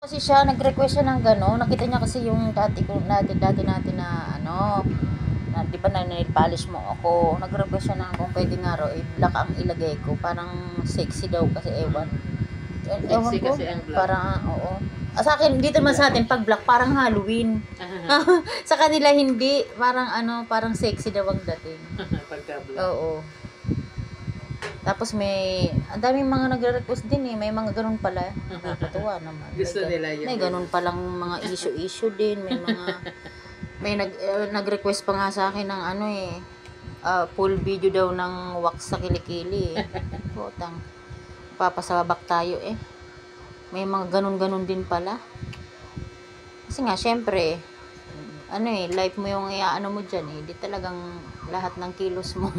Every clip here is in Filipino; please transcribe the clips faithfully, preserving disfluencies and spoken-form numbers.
Kasi siya, nag-request siya ng gano'n. Nakita niya kasi yung dati ko, dati, dati natin na ano, na, di ba na nail polish mo ako. Nag-request siya na kung pwede nga raw, i-black ang ilagay ko. Parang sexy daw kasi ewan. E- ewan Sexy ko, kasi ang black. parang, ah, oo. Ah, sa akin, dito man sa atin, pag black, parang Halloween. Sa kanila, hindi. Parang ano, parang sexy daw ang dating. Pagka-black. Oo. Tapos may, ang daming mga nagre-request din eh. May mga ganun pala. Nakakatuwa naman. Gusto may, nila yun. May ganun palang mga issue-issue din. May mga, may nag, uh, nag-request pa nga sa akin ng ano eh. Uh, full video daw ng wax sa kilikili eh. Putang. Papasabak tayo eh. May mga ganun-ganun din pala. Kasi nga, syempre, ano eh, life mo yung iaano mo dyan eh. Di talagang lahat ng kilos mo.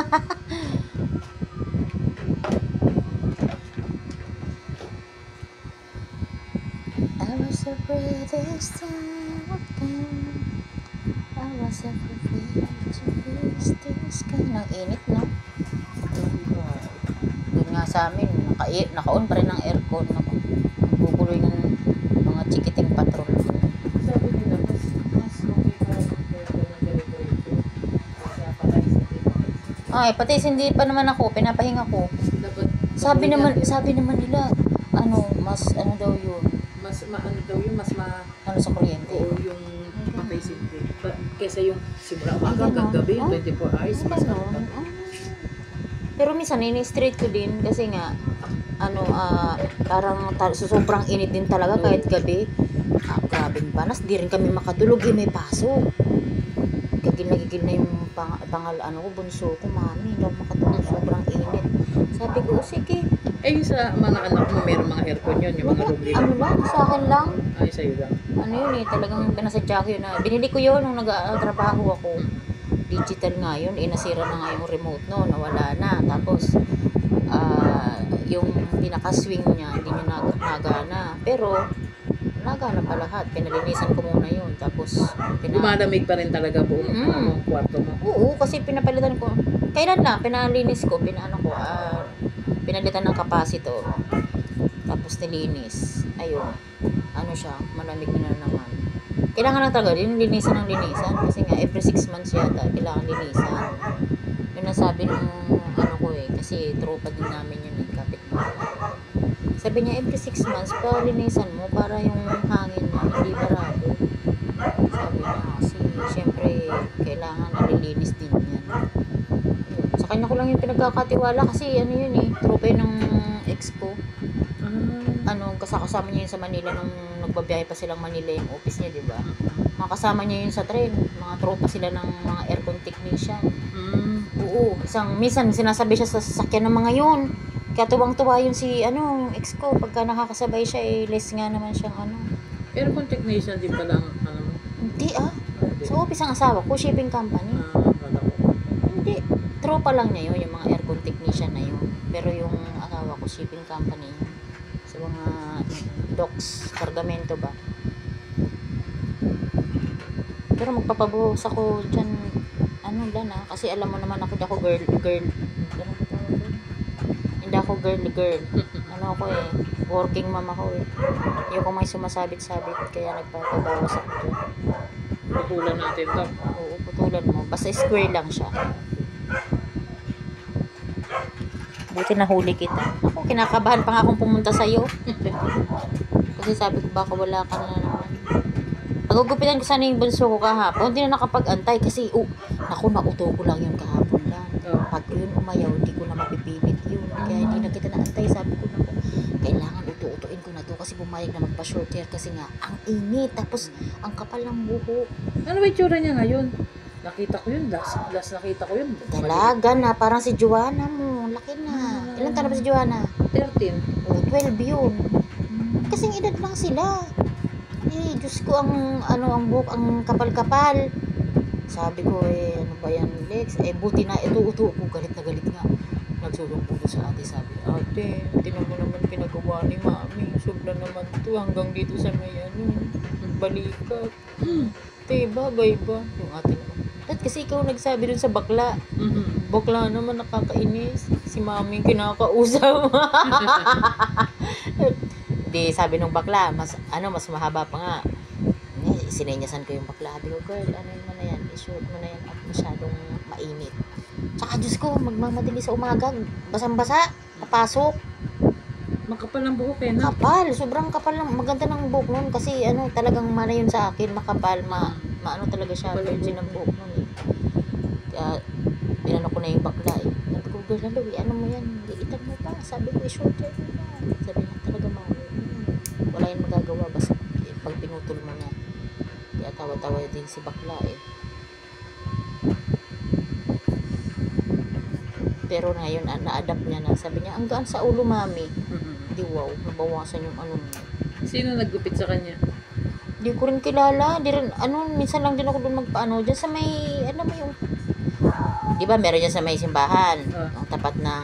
I was a brightest time of time. I was a privilege to face this kind. Ang init, no? Doon nga sa amin, naka, naka-on pa rin ang aircon. Nagbubuloy ng mga chikiting patrol. Sabi nila, mas, mas okay pa mag-aircon ng ganito ito. Kasi patay sa pinaka. Ay, pati hindi pa naman ako, pinapahinga ko. Dapat, Sabi dapat naman, natin, sabi naman nila, ano, mas, ano daw yun, mas maano daw yun, mas ma... ano sa kuryente. Oo, yung patay simple. Pa, kesa yung simula umaga Ay, hanggang ganun. gabi, Ah, twenty-four hours, Ay, mas ano ganun. pa. Ah. Pero minsan, ini-straight ko din kasi nga, ano, ah, parang ta- so sobrang init din talaga kahit gabi. Ah, grabing panas, di rin kami makatulog, eh, may pasok. Gigil na gigil na yung pang, pangal, ano ko, bunso ko, mami, hindi ako makatulog, sobrang init. Sabi ko, "O, sige, Eh, yung sa mga anak mo, meron mga aircon yun, yung mga room nila. ano lang, sa akin lang. Ay, sa'yo lang. Ano yun eh, talagang pinasadya ko yun na, binili ko yun nung nag-trabaho ako. Digital nga yun, eh, nasira na nga yung remote no, nawala na. Tapos, ah, yung pinaka-swing niya, hindi niya nag nagana. Pero, nagana pa lahat. Pinalinisan ko muna yun. Tapos, pina- Lumalamig pa rin talaga buong Mm. ano, kwarto mo. Oo, kasi pinapalitan ko. Kailan lang, pinalinis ko, pinaano ko, ah, pinalitan ng kapasito. Tapos nilinis. Ayun. Ano siya, malamig na naman. Kailangan na talaga din linisan ng linisan. Kasi nga, every six months yata, kailangan linisan. Yun ang sabi ng ano ko eh, kasi tropa din namin yun eh, kapitbahay. Sabi niya, every six months, pa linisan mo para yung hangin niya, hindi barado. Sabi niya, kasi syempre, kailangan nalilinis din yan. Yun. Sa kanya ko lang yung pinagkakatiwala kasi ano yun eh, tropa yun ng ex ko. Ah. Ano, kasama niya yun sa Manila nung nagbabiyahe pa silang Manila yung office niya, di ba? Makasama niya yun sa train. Mga tropa sila ng mga aircon technician. Mm. Oo, isang minsan sinasabi siya sa sasakyan ng mga yun. Kaya tuwang-tuwa yun si ano, ex ko pagka nakakasabay siya eh, less nga naman siyang ano. Aircon technician din pala ang ano mo. Hindi ah. Hindi. Sa office ang asawa ko, shipping company. Ah, akala ko. Hindi. Tropa lang niya yun, yung mga aircon technician na yun. Pero yung asawa ko, shipping company yun. Sa mga docks, kargamento ba. Pero magpapabuhos ako dyan, ano lang ah. Kasi alam mo naman ako, di ako girl, girl. Ano ba tawag doon? Hindi ako girl, girl. Ano ako eh, working mom ako eh. Ayoko may sumasabit-sabit, kaya nagpapabawas ako dyan. Putulan natin to. Oo, putulan mo. Basta square lang siya. Buti nahuli kita. Ako, kinakabahan pa nga akong pumunta sa'yo. Kasi sabi ko, baka wala ka na naman. Pagugupitan ko sana yung bunso ko kahapon. Hindi na nakapag-antay kasi, oh, naku, nauto ko lang yun kahapon lang. Oh. Pag yun umayaw, hindi ko na mapipilit yun. Kaya hindi na kita naantay. Sabi ko, naku, kailangan uto-utuin ko na to kasi bumayag na magpa-short hair kasi nga, ang init. Tapos, ang kapal ng buhok. Ano ba yung tsura niya ngayon? Nakita ko yun. Last, last nakita ko yun. Dalaga na, parang si Joanna mo. Laki na. Ilan taon na ba si Joanna? thirteen. Oh, twelve yun. Kasing edad lang sila. Eh, Diyos ko, ang, ano, ang buhok, ang kapal-kapal. Sabi ko, eh, ano ba yan, Lex? Eh, buti na, ito, ito, ko, galit na galit nga. Nagsulong po sa ate, sabi, ate, tinan mo naman pinagawa ni mami. Sobra naman to, hanggang dito sa may, ano, balikat. Ate, bagay ba? Yung ate naman. At kasi ikaw nagsabi dun sa bakla. Mm-hmm. Bakla naman, nakakainis. Si mami kinakausap. di sabi nung bakla, mas, ano, mas mahaba pa nga. Eh, sinenyasan ko yung bakla. Sabi ko, girl, ano yun mo na yan? I-shoot mo na yan at masyadong mainit. Tsaka, Diyos ko, magmamadali sa umaga. Basang-basa. Papasok. Makapal ang buhok eh, no? Kapal. Sobrang kapal lang. Maganda ng buhok nun. Kasi, ano, talagang mana yun sa akin. Makapal. Ma, maano talaga siya. Kapal ang Virgin buhok. ng buhok nun eh. Kaya, pinano ko na yung bakla eh. Sabi ko, girl, ano, ano mo yan? Liitan mo pa. Sabi ko, i-short yan mo pa. Sabi niya, talaga ma. Hmm, wala yung magagawa. Basta eh, pag pinutol mo na. Kaya tawa-tawa din si bakla eh. Pero ngayon, ah, na-adapt niya na. Sabi niya, ang gaan sa ulo, mami. Mhm. Di wow, nabawasan yung ano mo. Sino naggupit sa kanya? Di ko rin kilala. Di rin, ano, minsan lang din ako doon magpaano. Diyan sa may, alam mo yung, di ba meron dyan sa may simbahan. Ah. Ang tapat ng,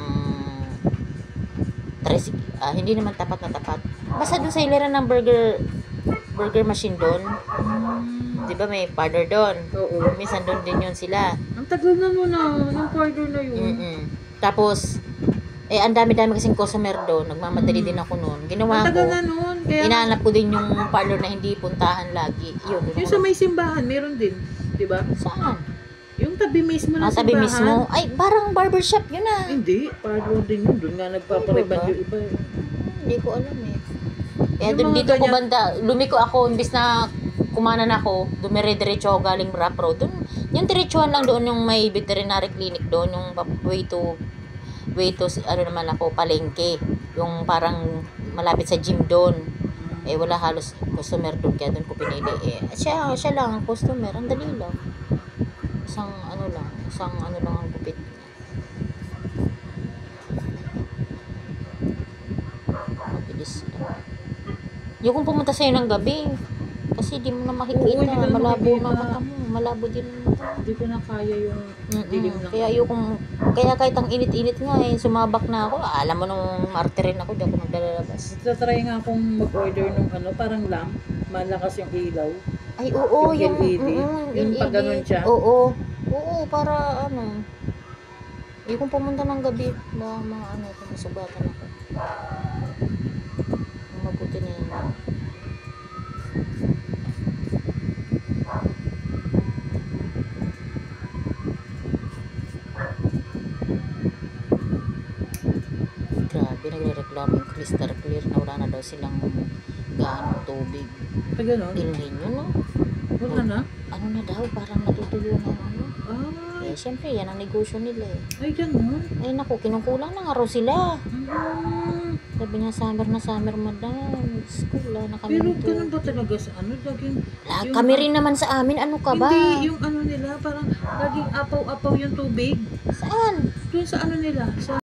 tres, ah, hindi naman tapat na tapat. Basta doon sa hilera ng burger, burger machine doon. Di ba may partner doon. Oo. Minsan doon din yun sila. Ang tagal na nun ah, yung quarter na yun. Mm-mm. Tapos, eh, ang dami-dami kasing customer doon. Nagmamadali Mm. din ako noon. Ang Ginawa tagal ko, na nun. Kaya, inaanap ko din yung parlor na hindi puntahan lagi. Yun. yung sa may simbahan, meron din. Di ba? Saan? Yung tabi mismo ng Ah, tabi simbahan. mismo? Ay, parang barbershop yun ah. Hindi, parlor din yun. Doon nga nagpapariban Ano ba? yung iba. eh. Hindi ko alam eh. Kaya Yung dun, mga dito ko ganyan- banda, lumiko ako, imbis na kumanan ako, dumire-diretso ako galing Rap Road. Dun, yung diretsuhan lang doon yung may veterinary clinic doon, yung pap- way to, way to, ano naman ako, palengke. Yung parang malapit sa gym doon. Eh, wala halos customer doon, kaya doon ko pinili. Eh, siya, siya lang ang customer, ang dali lang. Isang ano lang, isang ano lang ang gupit niya. Mabilis lang. Yung kung pumunta sa'yo ng gabi, kasi di mo na makikita, Oo, hindi ko na malabo makikita. na mata mo, malabo din ang mata mo. Hindi ko na kaya yung dilim Mm-mm. ng... Kaya yung kaya kahit ang init-init nga eh, sumabak na ako. Ah, alam mo nung martirin ako, di ako naglalabas. Tatry nga akong mag-order ng ano, parang lamp. Malakas yung ilaw. Ay, oo, Yung yung, L E D, mm, yung L E D. pag ganun siya. Oo. Oo, para ano. Yung kung pumunta ng gabi, ba mga ano, kung masugatan ako. Mabuti na yun. Grabe, nagre-reklamo yung crystal clear na wala na daw silang gaanong tubig. Pag gano'n, Ilhin yun, no? wala na. Ano na daw, parang natutuyo na ano. Ah, Eh, syempre, yan ang negosyo nila eh. ay gano'n. Ay, naku, kinukulang na nga raw sila. Ah, Sabi niya, summer na summer, madam. School, wala na kami pero nito. ganun ba talaga sa ano? Laging... La, yung- kami rin naman sa amin, ano ka ba? Hindi, yung ano nila, parang laging apaw-apaw yung tubig. Saan? Doon sa ano nila, sa